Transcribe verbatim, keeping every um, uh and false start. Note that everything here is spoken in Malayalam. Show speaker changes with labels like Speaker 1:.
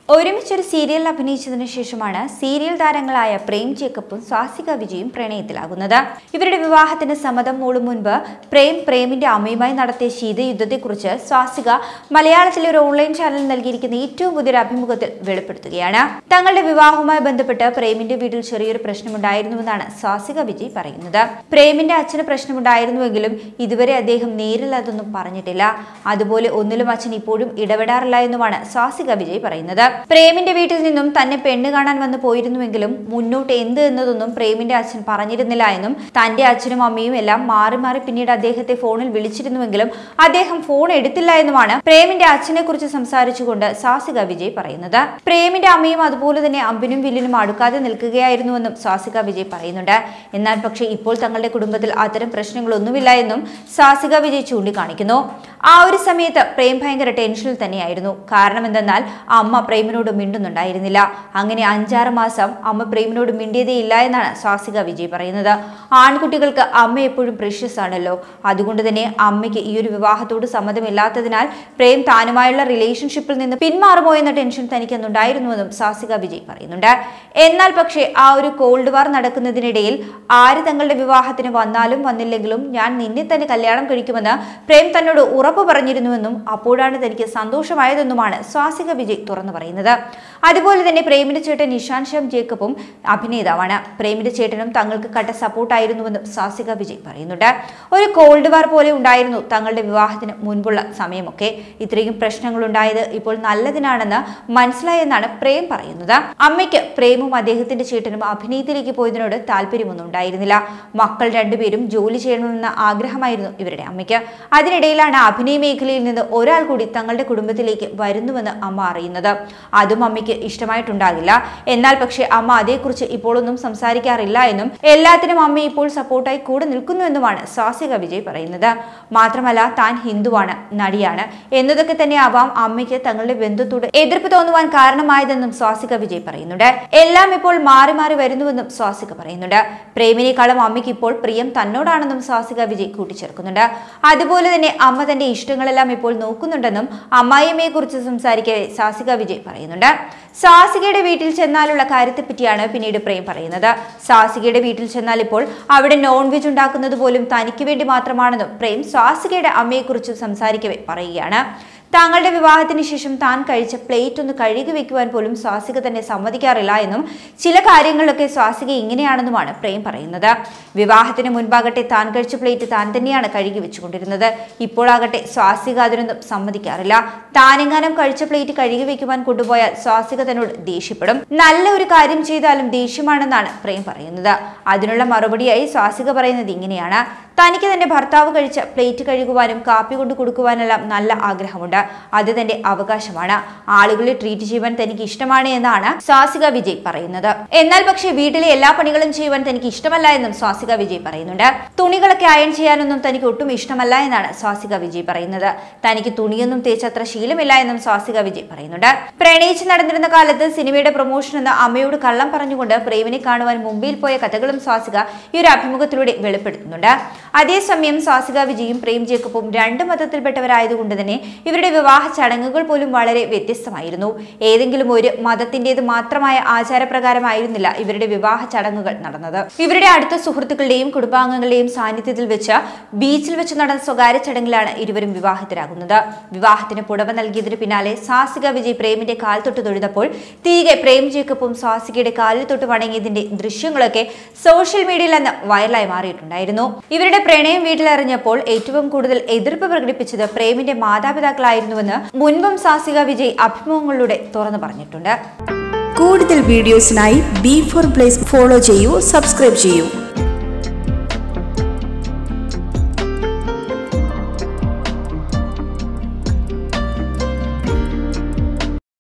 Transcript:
Speaker 1: ഒരുമിച്ചൊരു സീരിയലിൽ അഭിനയിച്ചതിനു ശേഷമാണ് സീരിയൽ താരങ്ങളായ പ്രേം ജേക്കബും സ്വാസിക വിജയും പ്രണയത്തിലാകുന്നത്. ഇവരുടെ വിവാഹത്തിന് സമ്മതം മൂളും മുൻപ് പ്രേം പ്രേമിന്റെ അമ്മയുമായി നടത്തിയ ശീതയുദ്ധത്തെക്കുറിച്ച് സ്വാസിക മലയാളത്തിലെ ഒരു ഓൺലൈൻ ചാനൽ നൽകിയിരിക്കുന്ന ഏറ്റവും പുതിയൊരു അഭിമുഖത്തിൽ വെളിപ്പെടുത്തുകയാണ്. തങ്ങളുടെ വിവാഹവുമായി ബന്ധപ്പെട്ട് പ്രേമിന്റെ വീട്ടിൽ ചെറിയൊരു പ്രശ്നമുണ്ടായിരുന്നുവെന്നാണ് സ്വാസിക വിജയ് പറയുന്നത്. പ്രേമിന്റെ അച്ഛന് പ്രശ്നമുണ്ടായിരുന്നുവെങ്കിലും ഇതുവരെ അദ്ദേഹം നേരിൽ അതൊന്നും പറഞ്ഞിട്ടില്ല. അതുപോലെ ഒന്നിലും അച്ഛൻ ഇപ്പോഴും ഇടപെടാറില്ല എന്നുമാണ് സ്വാസിക വിജയ് പറയുന്നത്. പ്രേമിന്റെ വീട്ടിൽ നിന്നും തന്നെ പെണ്ണ് കാണാൻ വന്നു പോയിരുന്നുവെങ്കിലും മുന്നോട്ട് എന്ത് എന്നതൊന്നും പ്രേമിന്റെ അച്ഛൻ പറഞ്ഞിരുന്നില്ല എന്നും തന്റെ അച്ഛനും അമ്മയും എല്ലാം മാറി മാറി പിന്നീട് അദ്ദേഹത്തെ ഫോണിൽ വിളിച്ചിരുന്നുവെങ്കിലും അദ്ദേഹം ഫോൺ എടുത്തില്ല എന്നുമാണ് പ്രേമിന്റെ അച്ഛനെ കുറിച്ച് സംസാരിച്ചുകൊണ്ട് സ്വാസിക വിജയ് പറയുന്നത്. പ്രേമിന്റെ അമ്മയും അതുപോലെ തന്നെ അമ്പിനും വില്ലിനും അടുക്കാതെ നിൽക്കുകയായിരുന്നുവെന്നും സ്വാസിക വിജയ് പറയുന്നുണ്ട്. എന്നാൽ പക്ഷേ ഇപ്പോൾ തങ്ങളുടെ കുടുംബത്തിൽ അത്തരം പ്രശ്നങ്ങളൊന്നുമില്ല എന്നും സ്വാസിക വിജയ് ചൂണ്ടിക്കാണിക്കുന്നു. ആ ഒരു സമയത്ത് പ്രേം ഭയങ്കര ടെൻഷനിൽ തന്നെയായിരുന്നു. കാരണം എന്തെന്നാൽ അമ്മ പ്രേമിനോട് മിണ്ടുന്നുണ്ടായിരുന്നില്ല. അങ്ങനെ അഞ്ചാറ് മാസം അമ്മ പ്രേമിനോട് മിണ്ടിയതേ ഇല്ല എന്നാണ് സ്വാസിക വിജയ് പറയുന്നത്. ആൺകുട്ടികൾക്ക് അമ്മ എപ്പോഴും പ്രഷ്യസ് ആണല്ലോ. അതുകൊണ്ട് തന്നെ അമ്മയ്ക്ക് ഈ ഒരു വിവാഹത്തോട് സമ്മതമില്ലാത്തതിനാൽ പ്രേം താനുമായുള്ള റിലേഷൻഷിപ്പിൽ നിന്ന് പിന്മാറുമോ എന്ന ടെൻഷൻ തനിക്കൊന്നുണ്ടായിരുന്നുവെന്നും സ്വാസിക വിജയ് പറയുന്നുണ്ട്. എന്നാൽ പക്ഷേ ആ ഒരു കോൾഡ് വാർ നടക്കുന്നതിനിടയിൽ ആര് തങ്ങളുടെ വിവാഹത്തിന് വന്നാലും വന്നില്ലെങ്കിലും ഞാൻ നിന്നെ തന്നെ കല്യാണം കഴിക്കുമെന്ന് പ്രേം തന്നോട് ഉറപ്പ് പറഞ്ഞിരുന്നുവെന്നും അപ്പോഴാണ് തനിക്ക് സന്തോഷമായതെന്നുമാണ് സ്വാസിക വിജയ് തുറന്നു പറയുന്നത്. അതുപോലെ തന്നെ പ്രേമിന്റെ ചേട്ടൻ നിഷാൻ ശ്യാം ജേക്കബും അഭിനേതാവാണ്. പ്രേമിന്റെ ചേട്ടനും തങ്ങൾക്ക് കട്ട സപ്പോർട്ടായിരുന്നുവെന്നും സ്വാസിക വിജയ് പറയുന്നുണ്ട്. ഒരു കോൾഡ് വാർ പോലെ ഉണ്ടായിരുന്നു തങ്ങളുടെ വിവാഹത്തിന് മുൻപുള്ള സമയമൊക്കെ. ഇത്രയും പ്രശ്നങ്ങൾ ഉണ്ടായത് ഇപ്പോൾ നല്ലതിനാണെന്ന് മനസ്സിലായെന്നാണ് പ്രേം പറയുന്നത്. അമ്മയ്ക്ക് പ്രേമും അദ്ദേഹത്തിന്റെ ചേട്ടനും അഭിനയത്തിലേക്ക് പോയതിനോട് താല്പര്യമൊന്നും ഉണ്ടായിരുന്നില്ല. മക്കൾ രണ്ടുപേരും ജോലി ചെയ്യണമെന്ന ആഗ്രഹമായിരുന്നു ഇവരുടെ അമ്മയ്ക്ക്. അതിനിടയിലാണ് അഭിനയ മേഖലയിൽ നിന്ന് ഒരാൾ കൂടി തങ്ങളുടെ കുടുംബത്തിലേക്ക് വരുന്നുവെന്ന് അമ്മ അറിയുന്നത്. അതും അമ്മയ്ക്ക് ഇഷ്ടമായിട്ടുണ്ടാകില്ല. എന്നാൽ പക്ഷേ അമ്മ അതേക്കുറിച്ച് ഇപ്പോഴൊന്നും സംസാരിക്കാറില്ല എന്നും എല്ലാത്തിനും അമ്മ ഇപ്പോൾ സപ്പോർട്ടായി കൂടെ നിൽക്കുന്നുവെന്നുമാണ് സ്വാസിക വിജയ് പറയുന്നത്. മാത്രമല്ല താൻ ഹിന്ദുവാണ്, നടിയാണ് എന്നതൊക്കെ തന്നെ ആവാം അമ്മയ്ക്ക് തങ്ങളുടെ ബന്ധത്തോട് എതിർപ്പ് തോന്നുവാൻ കാരണമായതെന്നും സ്വാസിക വിജയ് പറയുന്നുണ്ട്. എല്ലാം ഇപ്പോൾ മാറി മാറി വരുന്നുവെന്നും സ്വാസിക പറയുന്നുണ്ട്. പ്രേമിനേക്കാളും അമ്മയ്ക്ക് ഇപ്പോൾ പ്രിയം തന്നോടാണെന്നും സ്വാസിക വിജയ് കൂട്ടിച്ചേർക്കുന്നുണ്ട്. അതുപോലെ തന്നെ അമ്മ തന്റെ ഇഷ്ടങ്ങളെല്ലാം ഇപ്പോൾ നോക്കുന്നുണ്ടെന്നും അമ്മായിയമ്മയെ കുറിച്ച് സംസാരിക്കവേ സ്വാസിക വിജയ് പറയുന്നുണ്ട്. സ്വാസികയുടെ വീട്ടിൽ ചെന്നാലുള്ള കാര്യത്തെ പറ്റിയാണ് പിന്നീട് പ്രേം പറയുന്നത്. സ്വാസികയുടെ വീട്ടിൽ ചെന്നാൽ ഇപ്പോൾ അവിടെ നോൺ വെജ് ഉണ്ടാക്കുന്നത് പോലും തനിക്ക് വേണ്ടി മാത്രമാണെന്നും പ്രേം സ്വാസികയുടെ അമ്മയെക്കുറിച്ച് സംസാരിക്കവേ പറയുകയാണ്. താങ്കളുടെ വിവാഹത്തിന് ശേഷം താൻ കഴിച്ച പ്ലേറ്റ് ഒന്ന് കഴുകി വെക്കുവാൻ പോലും സ്വാസിക തന്നെ സമ്മതിക്കാറില്ല എന്നും ചില കാര്യങ്ങളിലൊക്കെ സ്വാസിക ഇങ്ങനെയാണെന്നുമാണ് പ്രേം പറയുന്നത്. വിവാഹത്തിന് മുൻപാകട്ടെ താൻ കഴിച്ച പ്ലേറ്റ് താൻ തന്നെയാണ് കഴുകി വെച്ചുകൊണ്ടിരുന്നത്. ഇപ്പോഴാകട്ടെ സ്വാസിക അതിനൊന്നും സമ്മതിക്കാറില്ല. താനെങ്ങാനും കഴിച്ച പ്ലേറ്റ് കഴുകി വെക്കുവാൻ കൊണ്ടുപോയാൽ സ്വാസിക തന്നോട് ദേഷ്യപ്പെടും. നല്ല ഒരു കാര്യം ചെയ്താലും ദേഷ്യമാണെന്നാണ് പ്രേം പറയുന്നത്. അതിനുള്ള മറുപടിയായി സ്വാസിക പറയുന്നത് ഇങ്ങനെയാണ്: തനിക്ക് തന്റെ ഭർത്താവ് കഴിച്ച പ്ലേറ്റ് കഴുകുവാനും കാപ്പി കൊണ്ട് കൊടുക്കുവാനെല്ലാം നല്ല ആഗ്രഹമുണ്ട്. അത് തന്റെ അവകാശമാണ്. ആളുകളെ ട്രീറ്റ് ചെയ്യുവാൻ തനിക്ക് ഇഷ്ടമാണ് എന്നാണ് സ്വാസിക വിജയ് പറയുന്നത്. എന്നാൽ പക്ഷേ വീട്ടിലെ എല്ലാ പണികളും ചെയ്യുവാൻ തനിക്ക് ഇഷ്ടമല്ല എന്നും സ്വാസിക വിജയ് പറയുന്നുണ്ട്. തുണികളൊക്കെ അയൺ ചെയ്യാനൊന്നും തനിക്ക് ഒട്ടും ഇഷ്ടമല്ല എന്നാണ് സ്വാസിക വിജയ് പറയുന്നത്. തനിക്ക് തുണിയൊന്നും തേച്ചത്ര ശീലമില്ല എന്നും സ്വാസിക വിജയ് പറയുന്നുണ്ട്. പ്രണയിച്ച് നടന്നിരുന്ന കാലത്ത് സിനിമയുടെ പ്രൊമോഷൻ എന്ന അമ്മയോട് കള്ളം പറഞ്ഞുകൊണ്ട് പ്രേമിനെ കാണുവാൻ മുംബൈയിൽ പോയ കഥകളും സ്വാസിക ഈ ഒരു അഭിമുഖത്തിലൂടെ വെളിപ്പെടുത്തുന്നുണ്ട്. അതേസമയം സ്വാസിക വിജയും പ്രേം ജേക്കബും രണ്ട് മതത്തിൽപ്പെട്ടവരായതുകൊണ്ട് തന്നെ ഇവരുടെ വിവാഹ ചടങ്ങുകൾ പോലും വളരെ വ്യത്യസ്തമായിരുന്നു. ഏതെങ്കിലും ഒരു മതത്തിന്റേത് മാത്രമായ ആചാരപ്രകാരമായിരുന്നില്ല ഇവരുടെ വിവാഹ ചടങ്ങുകൾ നടന്നത്. ഇവരുടെ അടുത്ത സുഹൃത്തുക്കളുടെയും കുടുംബാംഗങ്ങളുടെയും സാന്നിധ്യത്തിൽ വെച്ച് ബീച്ചിൽ വെച്ച് നടന്ന സ്വകാര്യ ചടങ്ങിലാണ് ഇരുവരും വിവാഹിതരാകുന്നത്. വിവാഹത്തിന് പുടവ നൽകിയതിനു പിന്നാലെ സ്വാസിക വിജയ് പ്രേമിന്റെ കാൽ തൊട്ട് തൊഴുതപ്പോൾ തിരികെ പ്രേം ജേക്കബും സ്വാസികയുടെ കാലിൽ തൊട്ട് വണങ്ങിയതിന്റെ ദൃശ്യങ്ങളൊക്കെ സോഷ്യൽ മീഡിയയിൽ നിന്ന് വൈറലായി മാറിയിട്ടുണ്ടായിരുന്നു. ഇവരുടെ പ്രണയം വീട്ടിലറിഞ്ഞപ്പോൾ ഏറ്റവും കൂടുതൽ എതിർപ്പ് പ്രകടിപ്പിച്ചത് പ്രേമിന്റെ മാതാപിതാക്കളായിരുന്നുവെന്ന് മുൻപും സ്വാസിക വിജയ് അഭിമുഖങ്ങളിലൂടെ തുറന്നു പറഞ്ഞിട്ടുണ്ട്.
Speaker 2: കൂടുതൽ വീഡിയോസിനായി ബി ഫോർ പ്ലേസ് ഫോളോ ചെയ്യൂ, സബ്സ്ക്രൈബ് ചെയ്യൂ.